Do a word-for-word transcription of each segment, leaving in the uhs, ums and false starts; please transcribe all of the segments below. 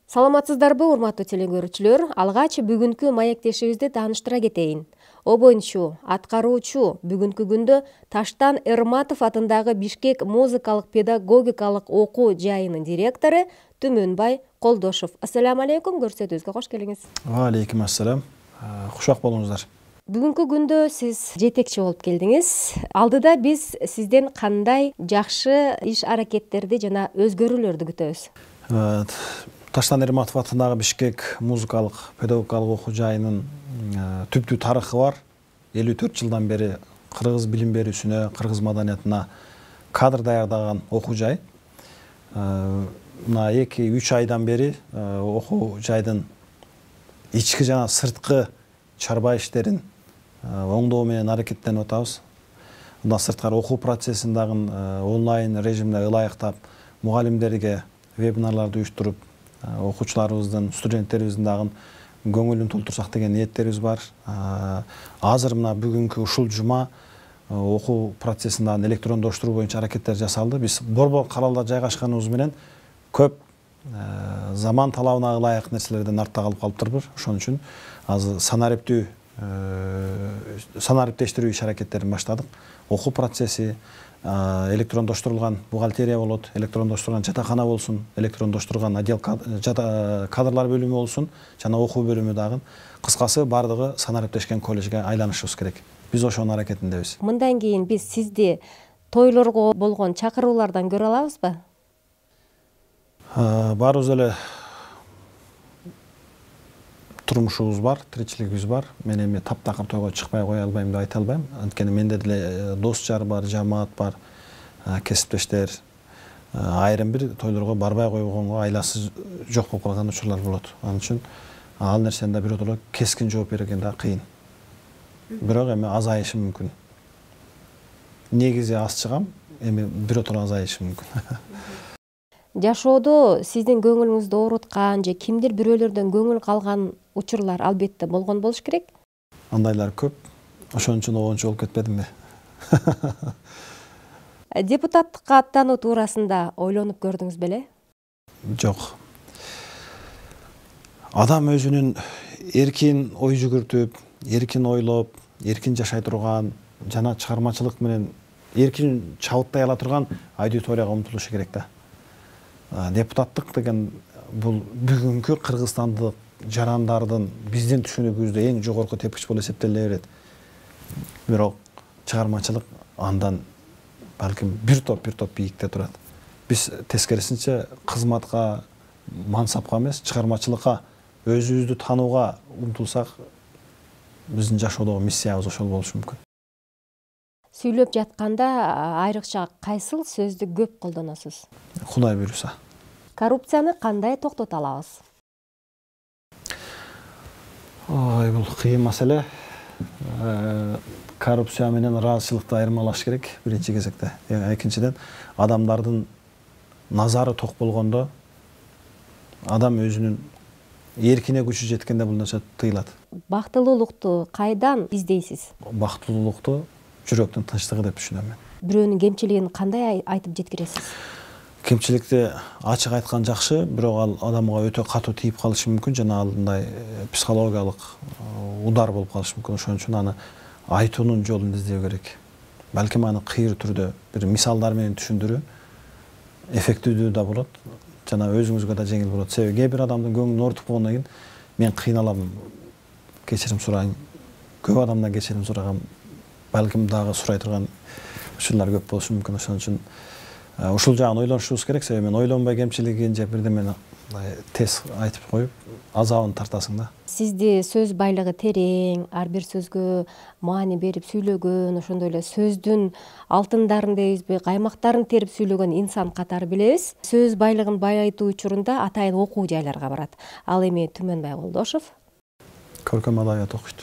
Саламатсыздарбы, урматтуу телекөрүүчүлөр? Алгач бүгүнкү маектешибизди тааныштыра кетейин. Обоюнчу, аткаруучу бүгүнкү күндө Таштан Эрматов атындагы Бишкек музыкалык педагогикалык окуу жайынын директору Түмөнбай Колдошов. Ассаламу алейкум, көрсөтүүбүзгө кош келиңиз. Ва алейкум ассалам. Кушак болуңуздар. Бүгүнкү күндө сиз жетекчи болуп келдиңиз. Алдыда биз сизден кандай жакшы иш аракеттерди жана өзгөрүүлөрдү күтөбүз? Таштан Эрматов атындагы Бишкек музыкалык педагогикалык окуу жайынын түптүү тарыхы бар. элүү төрт жылдан бери кыргыз билим берүүсүнө, кыргыз маданиятына кадр даярдаган окуу жай. Мына эки үч айдан бери окуу жайдын ички жана сырткы чарба иштерин оңдоо менен аракеттенип атабыз. Мындан сырткары окуу процессин дагы онлайн режимде ылайыктап, мугалимдерге вебинарларды уюштуруп, окуучуларыбыздын, студенттерибиздин дагы көңүлүн толтурсак деген ниеттерибиз бар. Азыр мына бүгүнкү ушул жума окуу процессин дагы электрондоштуруу боюнча аракеттер жасалды. Биз борбор калалда жайгашканыбыз менен көп заман талабына ылайык нерселерден артта калып калыптырбыз. Ошон үчүн азыр санариптүү санариптештирүү иш аракеттерин баштадык. Окуу процесси электрондоштурулган бухгалтерия болот, электрондоштурулган жатакана болсун, электрондоштурулган отдел кадрлар бөлүмү болсун, жана окуу бөлүмү дагы. Кыскасы бардыгы санариптешкен колледжге айланышыбыз керек. Биз ошонун аракетиндебиз. Мындан кийин биз сизди тойлорго болгон чакыруулардан көрө алабызбы? Баарыбыз эле турмушубуз бар, тиричилигибиз бар. Мен эми таптакыр тойго чыкпай кое албайм деп айта албайм. Анткени менде деле дос жар бар, жамаат бар, кесиптештер. Айрым бир тойлорго барбай койгонго айласы жок болуп калган учурлар болот. Анын үчүн ал нерсени да биротоло кескин жооп берген да кыйын. Бирок эми азайышы мүмкүн. Негизи аз чыгам, эми биротоло азайышы мүмкүн. Жашоодо сиздин көңүлүңүздү ооруткан же кимдир бирөөлөрдөн көңүл калган учурлар албетте болгон болуш керек. Андайлар көп. Ошон үчүн обончу болуп кетпедимби? Депутаттыкка аттануу туурасында ойлонуп көрдүңүз беле? Жок. Адам өзүнүн эркин ой жүгүртүп, эркин ойлоп, эркин жашай турган жана чыгармачылык менен эркин чабыттай ала турган аудиторияга умтулушу керек да. Депутаттык деген бул бүгүнкү кыргызстандык жарандардын биздин түшүнүгүбүздө эң жогорку тепкич болуп эсептеле берет. Бирок чыгармачылык андан балким бир топ бир топ бийикте турат. Биз тескерисинче кызматка, мансапка эмес, чыгармачылыкка, өзүбүздү таанууга умтулсак, биздин жашоодогу миссиябыз ошол болушу мүмкүн. Сүйлөп жатканда айрыкча кайсыл сөздү көп колдоносуз? Кудай буйруса. Коррупцияны кандай токтото алабыз? Ой, бул кыйын маселе. Коррупция менен ыраазычылыкты айырмалаш керек биринчи кезекте. Экинчиден, адамдардын назары ток болгондо, адам өзүнүн эркине күчү жеткенде бул нерсе тыйылат. Бактылуулукту кайдан издейсиз? Бактылуулукту жүрөктүн тынчтыгы деп түшүнөм мен. Бирөөнүн кемчилигин кандай айтып жеткиресиз? Кемчиликти ачык айткан жакшы, бирок ал адамга өтө катуу тийип калышы мүмкүн жана алындай психологиялык удар болуп калышы мүмкүн. Ошон үчүн аны айтуунун жолун издөө керек. Балким аны кыйыр түрдө бир мисалдар менен түшүндүрүү эффективдүү да болот жана өзүңүзгө да жеңил болот. Себеби кээ бир адамдын көңүлүн оорутуп койгондон кийин мен кыйналам, кечирим сурайын. Көп адамдан кечирим сурагам, балким дагы сурай турган учурлар көп болушу мүмкүн. Ошон үчүн ушул жагын ойлонушубуз керек. Себеби мен ойлонбой кемчилигин же бирдемени тез айтып коюп, азабын тартасың да. Сизди сөз байлыгы терең, ар бир сөзгө маани берип сүйлөгөн, ошондой эле сөздүн алтындарын дейбизби, каймактарын терип сүйлөгөн инсан катары билебиз. Сөз байлыгын байытуу учурунда атайын окуу жайларга барат. Ал эми Түмөнбай Колдошов көркөм адабият окуйт.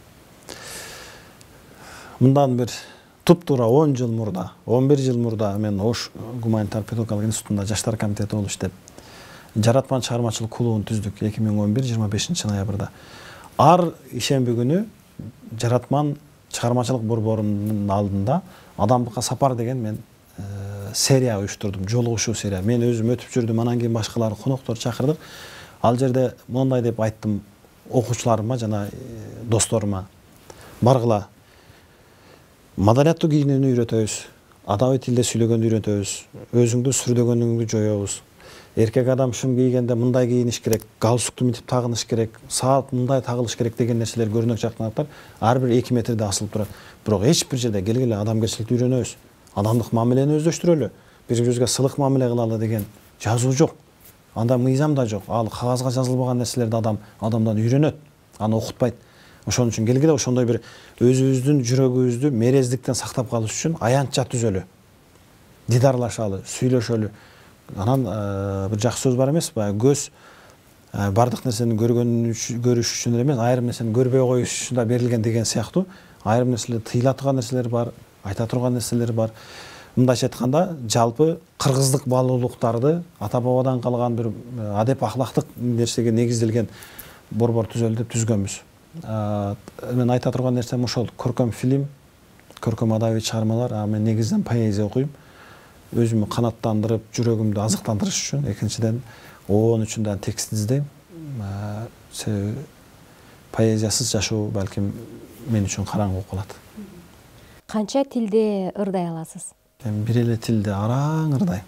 Мындан бир туп-туура он жыл мурда, он бир жыл мурда мен Ош гуманитар педагогикалык институтунда жаштар комитети болуп иштеп, Жаратман чыгармачылык клубун түздүк эки миң он бир жыйырма бешинчи ноябрда. Ар ишемби күнү Жаратман чыгармачылык борборунун алдында Адамдыкка сапар деген мен серия уюштурдум, жолугушуу серия. Мен өзүм өтүп жүрдүм, анан кийин башкалар коноктор чакырдык. Ал жерде мондай деп айттым окуучуларыма жана досторума. Баргыла. Маданияттуу кийинүүнү үйрөтөбүз. Адабий тилде сүйлөгөндү үйрөтөбүз. Өзүңдү сүрдөгөнүңдү жоёбуз. Эркек адам шым кийгенде мындай кийиниш керек, галстукту мынтип тагыныш керек, саат мындай тагылыш керек деген нерселер көрүнөк жактанаттар ар бир эки метрде асылып турат. Бирок эч бир жерде келгиле адамгерчиликти үйрөнөбүз. Адамдык мамилени өздөштүрөлү. Бири бирибизге сылык мамиле кылалы деген жазуу жок. Анда мыйзам да жок. Ал кагазга жазылбаган нерселерди адам адамдан үйрөнөт. Аны окутпайт. Ошон үчүн келгиле ошондой бир өзүбүздүн жүрөгүбүздү мерездиктен сактап калыш үчүн аянтча түзөлү. Дидарлашалы, сүйлөшөлү. Анан бир жакшы сөз бар эмес, баягы көз бардык нерсени көргөн көрүш үчүн эмес, айрым нерсени көрбөй коюш үчүн да берилген деген сыяктуу. Айрым нерселер тыйыла турган нерселер бар, айта турган нерселер бар. Мындайча айтканда, жалпы кыргыздык баалуулуктарды ата бабадан калган бир адеп ахлактык нерсеге негизделген борбор түзөлү деп түзгөнбүз. Мен айта турган нерсем ошол. Көркөм фильм, көркөм адабий чыгармалар, мен негизинен поэзия окуйм. Өзүмү канаттандырып, жүрөгүмдү азыктандырыш үчүн, экинчиден оон үчүн да текст издейм. Себеби поэзиясыз жашоо балким мен үчүн караңгы болуп калат. Канча тилде ырдай аласыз? Мен бир эле тилде араң ырдайм.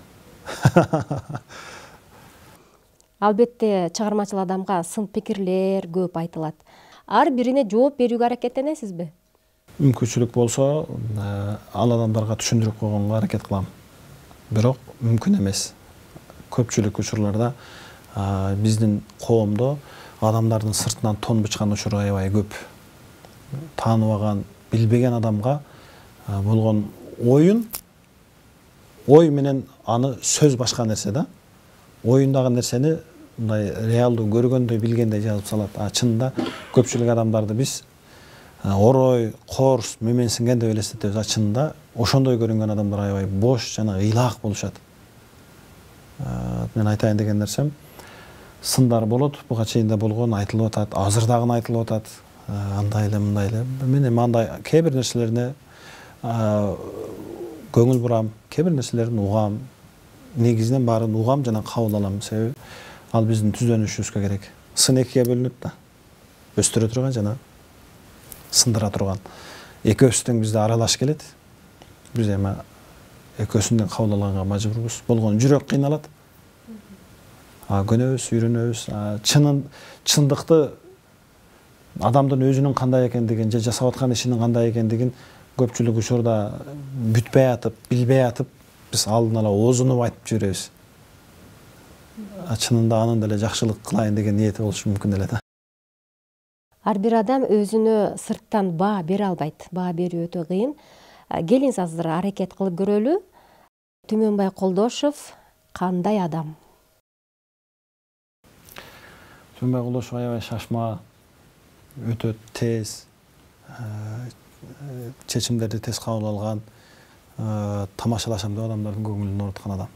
Албетте чыгармачыл адамга сын пикирлер көп айтылат. Ар бирине жооп берүүгө аракеттенесизби? Мүмкүнчүлүк болсо, ал адамдарга түшүндүрүп койгонго аракет кылам. Бирок мүмкүн эмес. Көпчүлүк учурларда биздин коомдо адамдардын сыртынан тон бычкан учуру аябай көп. Тааныбаган, билбеген адамга болгон оюн, ой менен аны сөз башка нерсе да. Оюндагы нерсени мындай реалдуу көргөндөй, билгендей жазып салат. А чынында көпчүлүк адамдарды биз орой, корс, мөменсинген деп элестетебиз. А чынында ошондой көрүнгөн адамдар аябай бош жана ыйлаак болушат. Мен айтайын деген нерсем, сындар болот, буга чейин да болгон, айтылып атат, азыр дагы айтылып атат. Андай эле, мындай эле. Мен эми андай кээ бир нерселерине көңүл бурам, кээ бир нерселерин угам. Негизинен баарын угам жана кабыл алам. Себеби ал биздин түздөнүшүбүзгө керек. Сын экиге бөлүнөт да. Өстүрө турган жана сындыра турган. Экөөсү тең бизде аралаш келет. Биз эми экөөсүндөн кабыл алганга мажбурбуз. Болгон жүрөк кыйналат. А көнөбүз, үйрөнөбүз. Чынын чындыкты адамдын өзүнүн кандай экендигин, же жасап аткан ишинин кандай экендигин көпчүлүк учурда бүтпөй атып, билбей атып, биз алдын ала оозунуп айтып жүрөбүз. Чынында анын деле жакшылык кылайын деген ниети болушу мүмкүн эле да. Ар бир адам өзүнө сырттан баа бере албайт. Баа берүү өтө кыйын. Келиңиз азыр аракет кылып көрөлү. Түмөнбай Колдошов кандай адам? Түмөнбай Колдошов аябай шашма, өтө тез, чечимдерди тез кабыл алган, тамашалашам деп адамдардын көңүлүн ооруткан адам.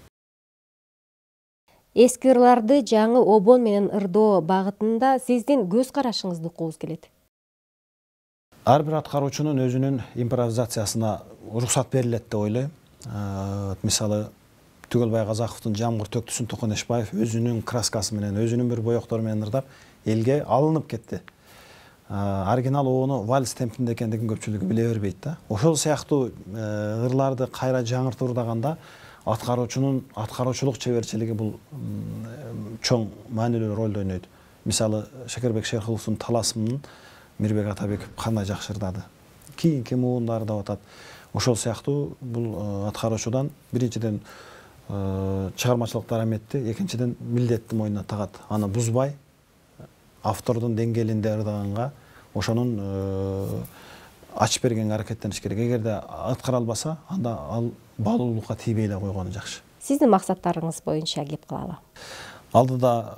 Эски ырларды жаңы обон менен ырдоо багытында сиздин көз карашыңызды уккубуз келет. Ар бир аткаруучунун өзүнүн импровизациясына уруксат берилет деп ойлойм. Мисалы, Түгөлбай Казаковдун Жамгыр төктүсүн Токонешбаев өзүнүн краскасы менен, өзүнүн бир боектору менен ырдап, элге алынып кетти. Оригинал обону вальс темпинде экендигин көпчүлүгү биле бербейт да. Ошол сыяктуу ырларды кайра жаңыртып ырдаганда аткаруучунун аткаруучулук чеберчилиги бул чоң маанилүү ролду ойнойт. Мисалы, Шекербек Шерхуловдун Таласымын Мирбек Атабеков кандай жакшы ырдады. Кийинки муундар да атат. Ошол сыяктуу бул аткаруучудан биринчиден чыгармачылык дараметти, экинчиден милдетти мойнуна тагат. Аны бузбай, автордун деңгээлинде ырдаганга ошонун ачып бергенге аракеттениш керек. Эгерде аткара албаса, анда ал баалуулукка тийбей эле койгону жакшы. Сиздин максаттарыңыз боюнча кеп кылалы. Алдыда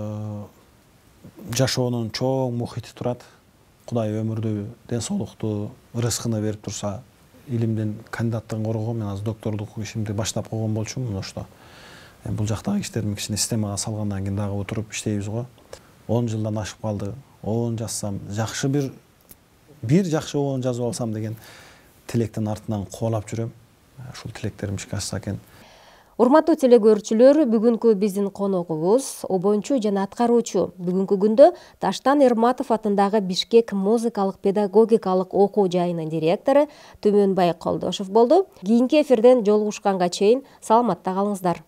жашоонун чоң мухити турат. Кудай өмүрдү, ден соолукту, рызкыны берип турса, илимдин кандидаттыгын коргогон, мен азыр докторлук ишимди баштап койгон болчумун ошто. Бул жактагы иштердин кичине системага салгандан кийин дагы отуруп иштейбиз го. он жылдан ашып калды. он жазсам, жакшы бир бир жакшы он жазып алсам деген тилектин артынан кубалап жүрөм. Ушул тилектерим ишке ашса экен. Урматтуу телегөрүүчүлөр, бүгүнкү биздин коногубуз обончу жана аткаруучу, бүгүнкү күндө Таштан Эрматов атындагы Бишкек музыкалык педагогикалык окуу жайынын директору Түмөнбай Колдошов болду. Кийинки эфирден жолугушканга чейин саламатта калыңыздар.